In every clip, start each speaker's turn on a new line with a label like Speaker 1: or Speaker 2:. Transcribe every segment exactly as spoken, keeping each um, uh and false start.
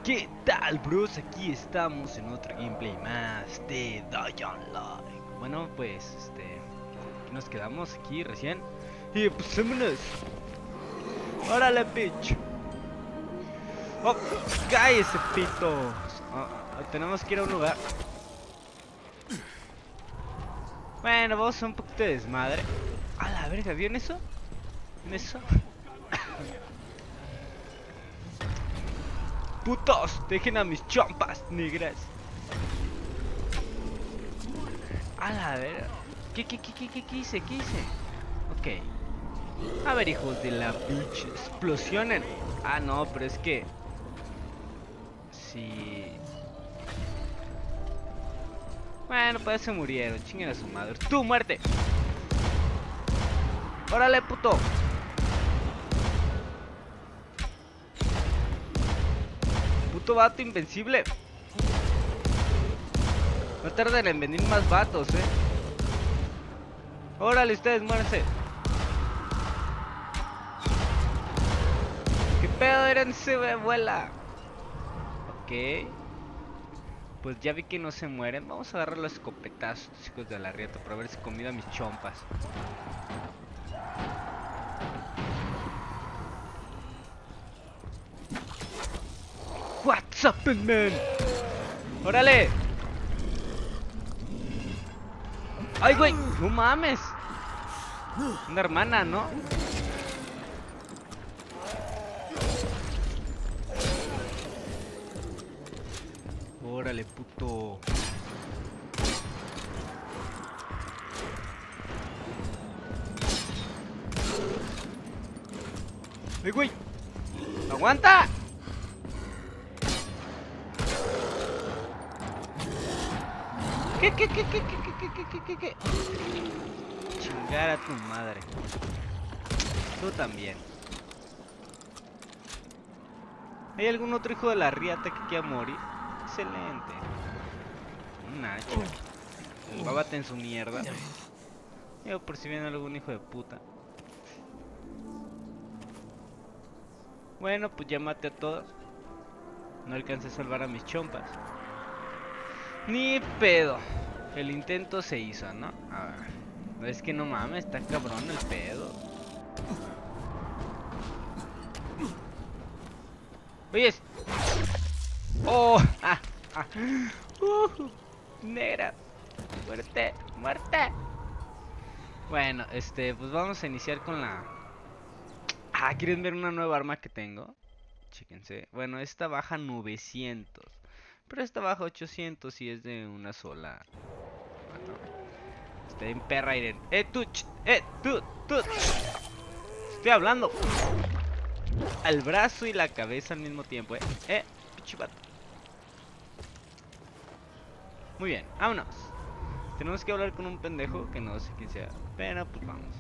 Speaker 1: ¿Qué tal, bros? Aquí estamos en otro gameplay más de Dying Light. Bueno, pues, este... aquí nos quedamos aquí recién. Y pues, vámonos. ¡Órale, bitch! ¡Oh! ¡Cállese, pito! Oh, oh, tenemos que ir a un lugar. Bueno, vamos a hacer un poquito de desmadre. A la verga, ¿vieron eso? ¿Vieron eso? ¡Putos! Dejen a mis chompas, negras. A la verga. ¿Qué, qué, qué, qué, qué, qué hice? ¿Qué hice? Ok. A ver, hijos de la bitch, explosionen. Ah, no, pero es que... Sí... Bueno, pues se murieron. Chinguen a su madre. ¡Tú, muerte! ¡Órale, puto! Puto vato invencible. No tarden en venir más vatos, eh. Órale, ustedes, muéranse. ¿Qué pedo? Érense, abuela. Ok. Pues ya vi que no se mueren. Vamos a agarrar los escopetazos, chicos de la rieta, para ver si comida mis chompas. What's up, man? ¡Órale! ¡Ay, güey! ¡No mames! Una hermana, ¿no? Órale, puto. ¡Ay, güey! ¡Aguanta! ¿Qué, qué, qué, qué, qué, qué, qué, qué, qué, qué? Chingar a tu madre. Tú también. ¿Hay algún otro hijo de la riata que quiera morir? Excelente. Un hacha. Bábate en su mierda. Yo por si viene algún hijo de puta. Bueno, pues ya maté a todos. No alcancé a salvar a mis chompas. Ni pedo. El intento se hizo, ¿no? A ver. Es que no mames, está cabrón el pedo. Oyes. Oh, ah, ah. Uh, negra. Muerte, muerte. Bueno, este, pues vamos a iniciar con la... Ah, ¿quieren ver una nueva arma que tengo? Chéquense. Bueno, esta baja novecientos. Pero esta baja ochocientos y es de una sola. Bueno, está en perra Irene. Eh, tú, ch, eh, tú, tú. Estoy hablando. Al brazo y la cabeza al mismo tiempo, eh. Eh, pichivato. Muy bien, vámonos. Tenemos que hablar con un pendejo que no sé quién sea. Pero pues vamos.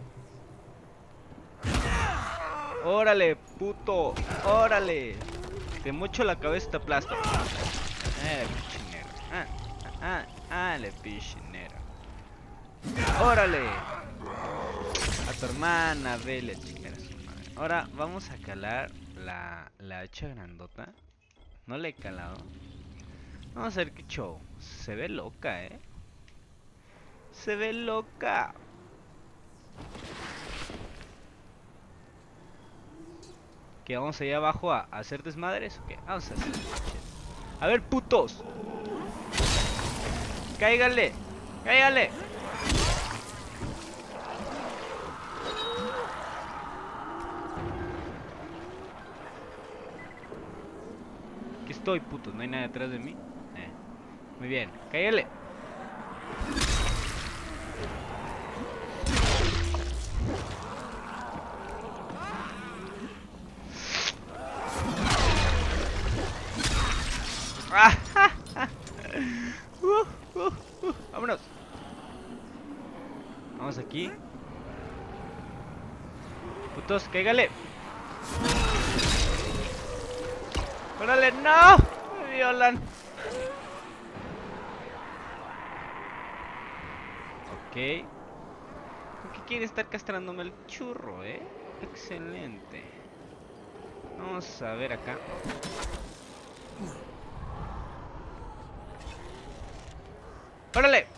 Speaker 1: Órale, puto. Órale. Te mocho la cabeza, te aplasto. Eh, pichinero. Ah, ah, ah, ah, le pichinero. Órale. A tu hermana, vele, chingar a su madre. Ahora vamos a calar la, la hacha grandota. No le he calado. Vamos a ver qué show. Se ve loca, eh. Se ve loca. ¿Que vamos allá abajo a, a hacer desmadres o qué? Vamos a hacer desmadres. A ver, putos. Cáigale. Cáigale. Aquí estoy, putos. No hay nada detrás de mí. Eh. Muy bien. Cáigale. uh, uh, uh. Vámonos. Vamos aquí. Putos, cáigale. ¡Órale! ¡No! Me violan. Ok. ¿Por qué quiere estar castrándome el churro, eh? Excelente. Vamos a ver acá. ¡Órale!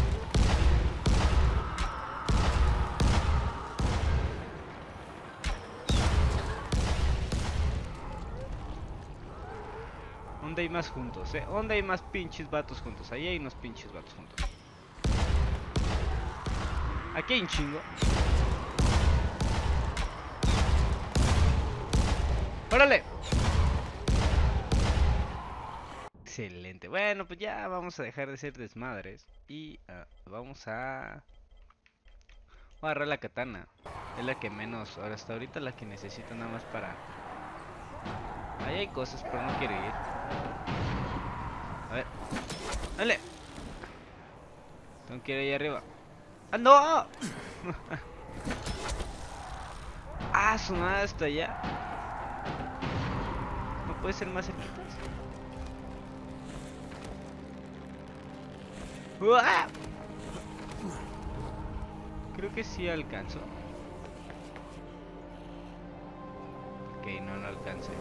Speaker 1: ¿Dónde hay más juntos, eh? ¿Dónde hay más pinches vatos juntos? Ahí hay unos pinches vatos juntos. Aquí hay un chingo. ¡Órale! Excelente. Bueno, pues ya vamos a dejar de ser desmadres. Y uh, vamos a... Voy a agarrar la katana. Es la que menos... Ahora hasta ahorita la que necesito nada más para... Ahí hay cosas, pero no quiero ir. A ver. ¡Dale! Tengo que ir ahí arriba. ¡Ah, no! ¡Ah, su madre hasta allá! ¿No puede ser más cerquitas? ¡Uah! Creo que sí alcanzo. Ok, no, no alcancé.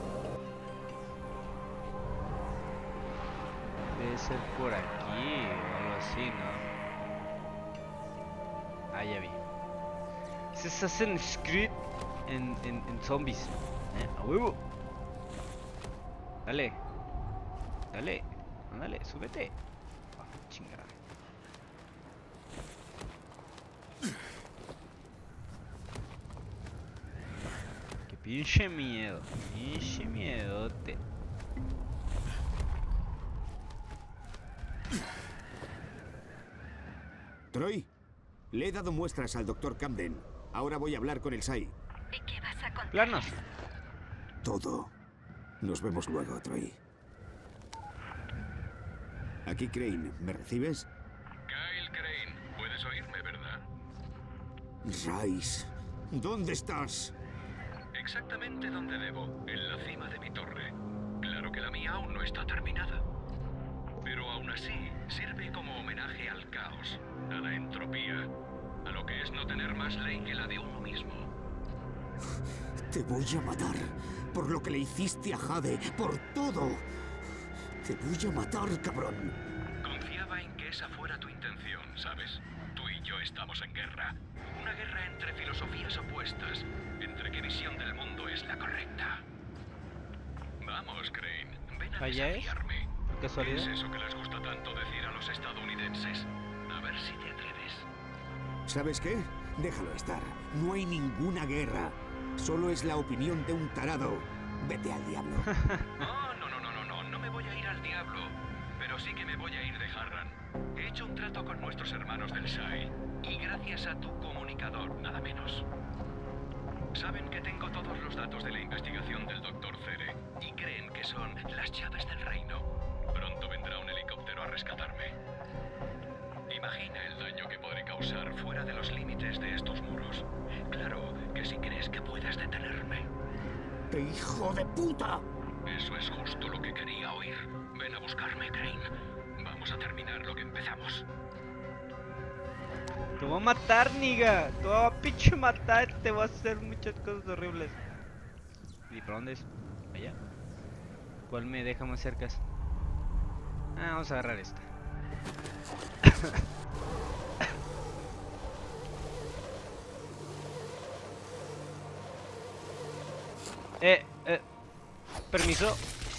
Speaker 1: Debe ser por aquí o algo así, ¿no? Ah, ya vi. Es Assassin's Creed en, en, en zombies. ¿Eh? ¡A huevo! Dale. Dale. Ándale, súbete. Oh, chingada. Qué pinche miedo. Pinche miedote.
Speaker 2: Troy, le he dado muestras al doctor Camden. Ahora voy a hablar con el S A I.
Speaker 3: ¿Y qué vas a contar?
Speaker 1: Planos.
Speaker 2: Todo. Nos vemos luego, Troy. Aquí Crane, ¿me recibes?
Speaker 4: Kyle Crane, puedes oírme, ¿verdad?
Speaker 2: Rice, ¿dónde estás?
Speaker 4: Exactamente donde debo, en la cima de mi torre. Claro que la mía aún no está terminada. Pero aún así, sirve como homenaje al caos, a la entropía, a lo que es no tener más ley que la de uno mismo.
Speaker 2: Te voy a matar por lo que le hiciste a Jade, por todo. Te voy a matar, cabrón.
Speaker 4: Confiaba en que esa fuera tu intención, ¿sabes? Tú y yo estamos en guerra. Una guerra entre filosofías opuestas, entre qué visión del mundo es la correcta. Vamos, Crane, ven a
Speaker 1: ¿Allá es?
Speaker 4: desafiarme.
Speaker 1: ¿Por casualidad?
Speaker 4: ¿Es eso que les gusta tanto decir a los estadounidenses? A ver si te atreves.
Speaker 2: ¿Sabes qué? Déjalo estar. No hay ninguna guerra. Solo es la opinión de un tarado. Vete al diablo.
Speaker 4: Oh, no, no, no, no, no, no me voy a ir al diablo. Pero sí que me voy a ir de Harran. He hecho un trato con nuestros hermanos del S A I. Y gracias a tu comunicador, nada menos. Saben que tengo todos los datos de la investigación del doctor Cere. Y creen que son las llaves del reino. Pronto vendrá un helicóptero a rescatarme. Imagina el daño que podré causar fuera de los límites de estos muros. Claro que si crees que puedes detenerme.
Speaker 2: ¡Qué hijo de puta!
Speaker 4: Eso es justo lo que quería oír. Ven a buscarme, Crane. Vamos a terminar lo que empezamos.
Speaker 1: Te voy a matar, niga. Te voy a pinche matar. Te voy a hacer muchas cosas horribles. ¿Y para dónde es? ¿Allá? ¿Cuál me deja más cerca? Ah, vamos a agarrar esta. eh, eh. Permiso.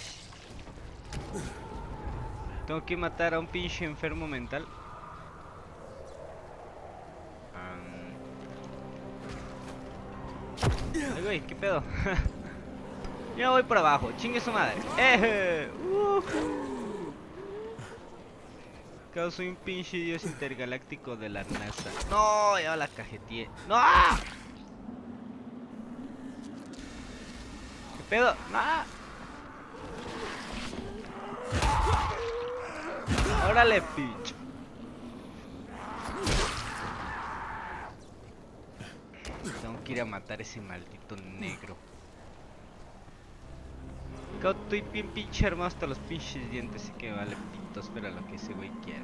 Speaker 1: Tengo que matar a un pinche enfermo mental. Ay, güey, ¿qué pedo? Yo voy por abajo, chingue su madre. ¡Eh! Uh -huh. Soy un pinche dios intergaláctico de la NASA. No, ya la cajeteé. ¡No! ¿Qué pedo? ¡No! ¡Órale, pinche! Tengo que ir a matar a ese maldito negro. Estoy bien pinche armado hasta los pinches dientes, así que vale pito, espera lo que ese güey quiera.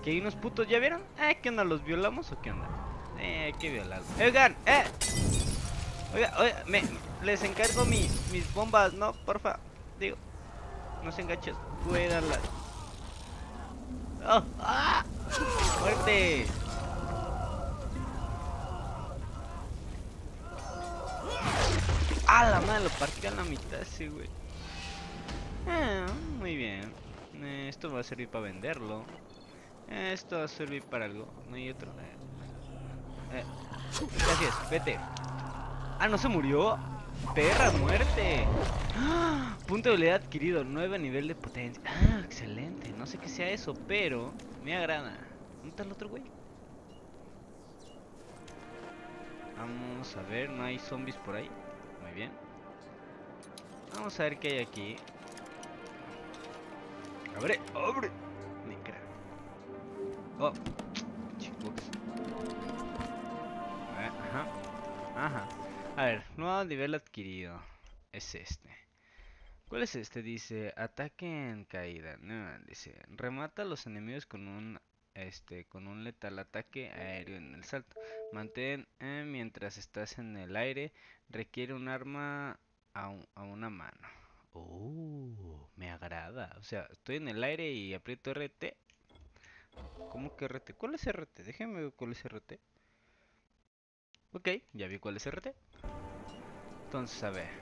Speaker 1: Que hay unos putos, ¿ya vieron? Eh, ¿qué onda? ¿Los violamos o qué onda? Eh, qué violado. Oigan, eh. Oiga, oiga, me, les encargo mi, mis bombas, ¿no? Porfa. Digo, no se enganchen. Cuídalas. Oh, ¡ah! ¡Muerte! ¡Ah, la madre! Lo partió a la mitad ese, güey. Ah, muy bien. Eh, esto va a servir para venderlo. Eh, esto va a servir para algo. No hay otro. Eh, eh. Gracias, vete. Ah, ¿no se murió? ¡Perra, muerte! ¡Ah! Punto de habilidad adquirido, nueve nivel de potencia. Ah, excelente. No sé qué sea eso, pero me agrada. ¿Dónde está el otro güey? Vamos a ver, no hay zombies por ahí. Muy bien. Vamos a ver qué hay aquí. ¡Abre! ¡Abre! Necra. Oh, chicos. Ajá. Ajá. A ver, nuevo nivel adquirido. Es este. ¿Cuál es este? Dice, ataque en caída. No, dice, remata a los enemigos con un este con un letal ataque aéreo en el salto. Mantén eh, mientras estás en el aire. Requiere un arma a, un, a una mano. Oh, me agrada. O sea, estoy en el aire y aprieto R T. ¿Cómo que R T? ¿Cuál es R T? Déjenme ver cuál es R T. Ok, ya vi cuál es R T. Entonces, a ver.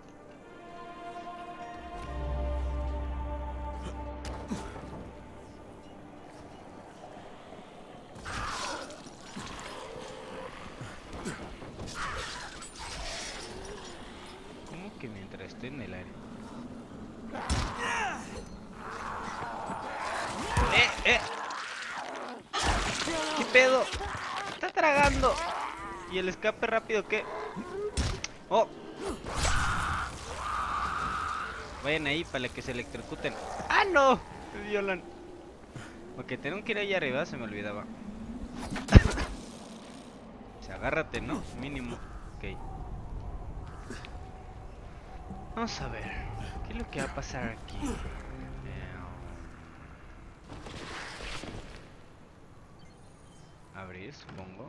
Speaker 1: ¿Cómo que mientras estoy en el aire? ¡Eh, eh! ¿Qué pedo? ¡Está tragando! ¿Y el escape rápido qué? ¡Oh! Vayan ahí para que se electrocuten. ¡Ah, no! Me violan. Ok, tengo que ir allá arriba, se me olvidaba. O sea, agárrate, ¿no? Mínimo. Ok. Vamos a ver. ¿Qué es lo que va a pasar aquí? Abrir, supongo.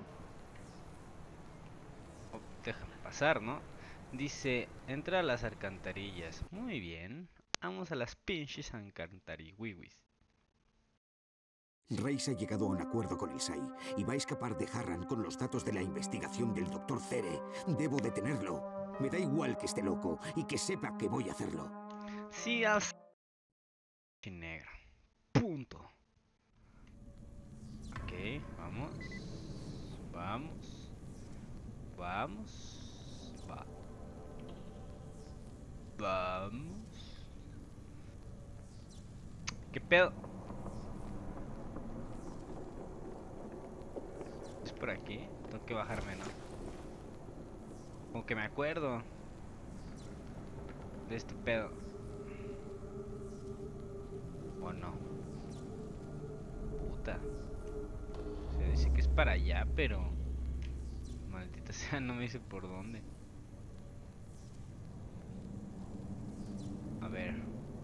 Speaker 1: Oh, déjame pasar, ¿no? Dice, entra a las alcantarillas. Muy bien. Vamos a las pinches alcantarillas.
Speaker 2: Reis ha llegado a un acuerdo con el S A I y va a escapar de Harran con los datos de la investigación del doctor Cere. Debo detenerlo. Me da igual que esté loco y que sepa que voy a hacerlo.
Speaker 1: Sí, al... negra. Punto. Ok, vamos. Vamos. Vamos. Va. Vamos. ¿Qué pedo? Es por aquí. Tengo que bajarme, ¿no? Como que me acuerdo de este pedo. ¿O no? Puta. O sea, dice que es para allá, pero... Maldita sea, no me dice por dónde. A ver.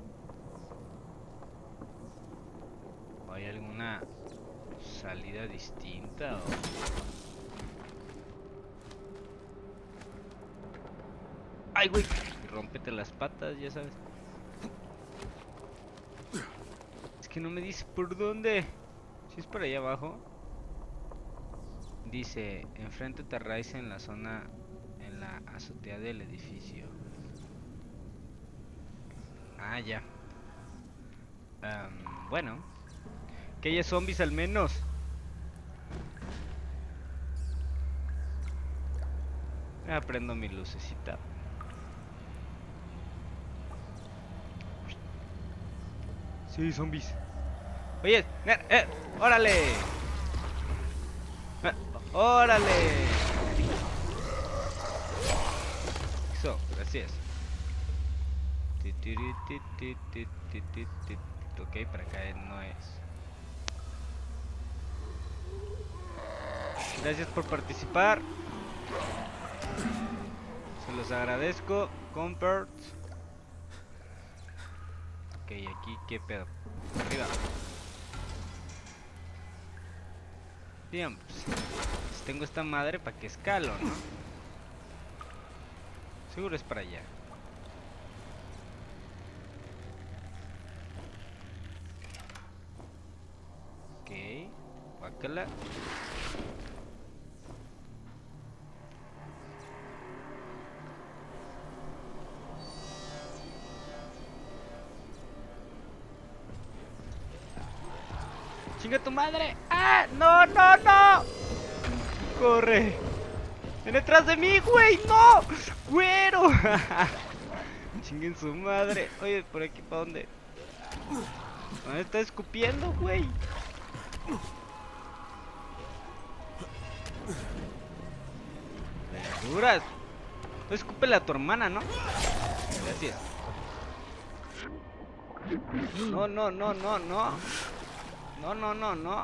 Speaker 1: ¿Hay alguna salida distinta o...? ¡Ay, güey! Rómpete las patas, ya sabes. Es que no me dice por dónde. Si es por allá abajo. Dice, enfréntate a Rice en la zona, en la azotea del edificio. Ah, ya. Um, bueno. Que haya zombies al menos. Aprendo mi lucecita. Sí, zombies. Oye, eh, eh, órale. Eh, órale. Eso, gracias. Ok, para acá no es. Gracias por participar. Se los agradezco. Comfort. Ok, aquí qué pedo. Arriba. Bien, pues, pues tengo esta madre para que escalo, ¿no? Seguro es para allá. Ok, guácala. ¡Chinga tu madre! ¡Ah! ¡No, no, no! ¡Corre! ¡Ven detrás de mí, güey! ¡No! ¡Güero! ¡Chinguen su madre! Oye, ¿por aquí para dónde? ¿Dónde está escupiendo, güey? ¡Verduras! Tú escúpele a tu hermana, ¿no? Gracias. No, no, no, no, no. No, no, no, no.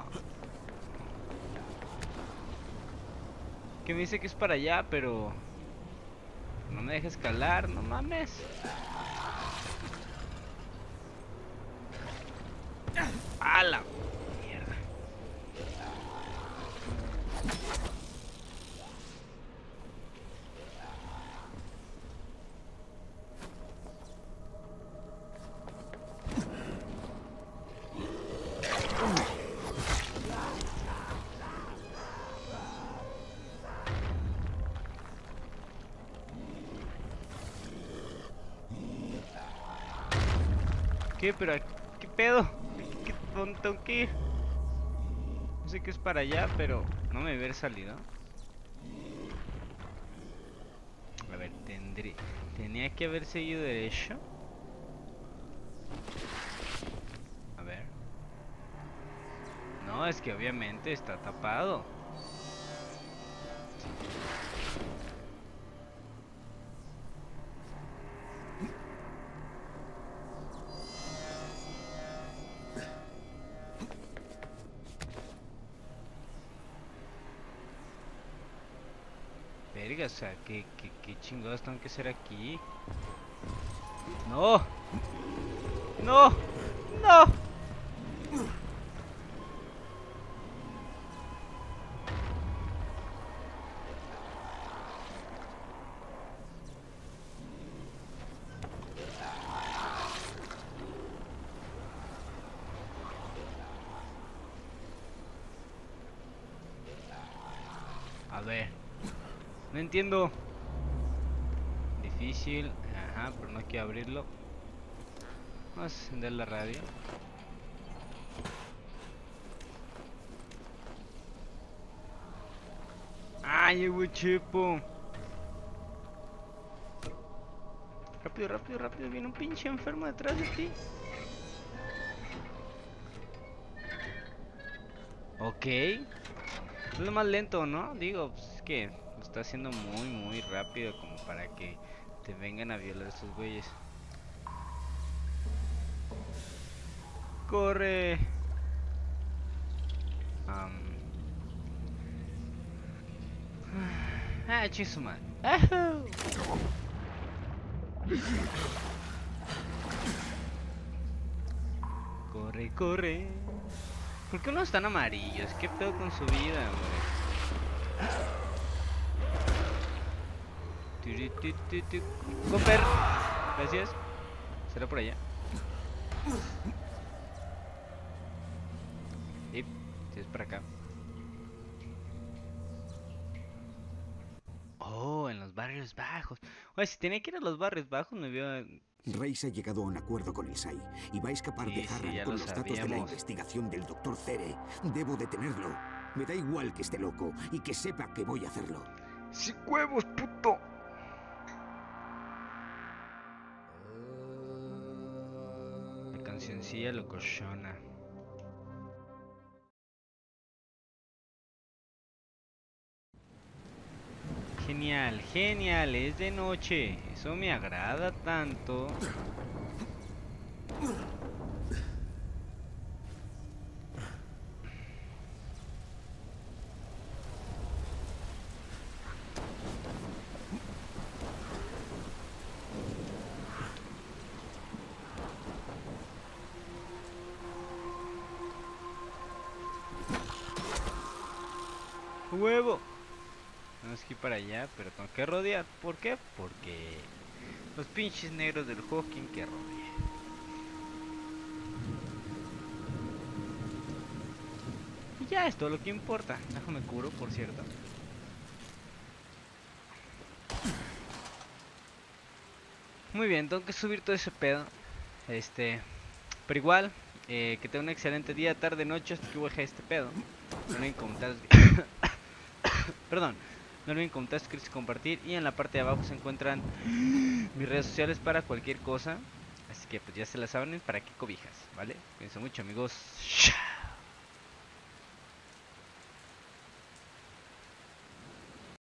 Speaker 1: Que me dice que es para allá, pero no me deja escalar, no mames. ¡A la mierda! ¿Qué? ¿Pero qué pedo? ¿Qué, dónde tengo que ir? No sé que es para allá, pero no me hubiera salido. A ver, tendré... Tenía que haber seguido derecho. A ver. No, es que obviamente está tapado. Verga, o sea, ¿qué, qué, qué chingados tengo que hacer aquí? ¡No! ¡No! ¡No! A ver. No entiendo. Difícil. Ajá, pero no quiero abrirlo. Vamos a encender la radio. ¡Ay, llegó Chepo! Rápido, rápido, rápido. Viene un pinche enfermo detrás de ti. Ok. Es lo más lento, ¿no? Digo, pues es que lo está haciendo muy, muy rápido como para que te vengan a violar estos güeyes. ¡Corre! Um. Ah, chisuma. Corre, corre. ¿Por qué unos están amarillos? ¿Qué pedo con su vida, güey? Cooper. Gracias. ¿Será por allá? Sí, sí es para acá. Oh, en los barrios bajos. Oye, si tenía que ir a los barrios bajos me veo...
Speaker 2: Reis ha llegado a un acuerdo con el S A I y va a escapar
Speaker 1: Sí,
Speaker 2: de
Speaker 1: sí,
Speaker 2: Harran
Speaker 1: ya
Speaker 2: con
Speaker 1: lo
Speaker 2: los datos de la
Speaker 1: sabíamos.
Speaker 2: investigación del doctor Cere. Debo detenerlo. Me da igual que esté loco y que sepa que voy a hacerlo.
Speaker 1: ¡Sí, huevos, puto! La cancioncilla locochona. Genial, genial, es de noche. Eso me agrada tanto. Huevo. Tenemos que ir para allá, pero tengo que rodear. ¿Por qué? Porque los pinches negros del juego quieren que rodee. Y ya es todo lo que importa. Déjame curo, por cierto. Muy bien, tengo que subir todo ese pedo. Este, pero igual, eh, que tenga un excelente día, tarde, noche, hasta que baje este pedo. No olviden comentar, perdón, no olviden comentar, suscribirse y compartir. Y en la parte de abajo se encuentran mis redes sociales para cualquier cosa. Así que pues ya se las saben, para qué cobijas, ¿vale? Cuídense mucho, amigos.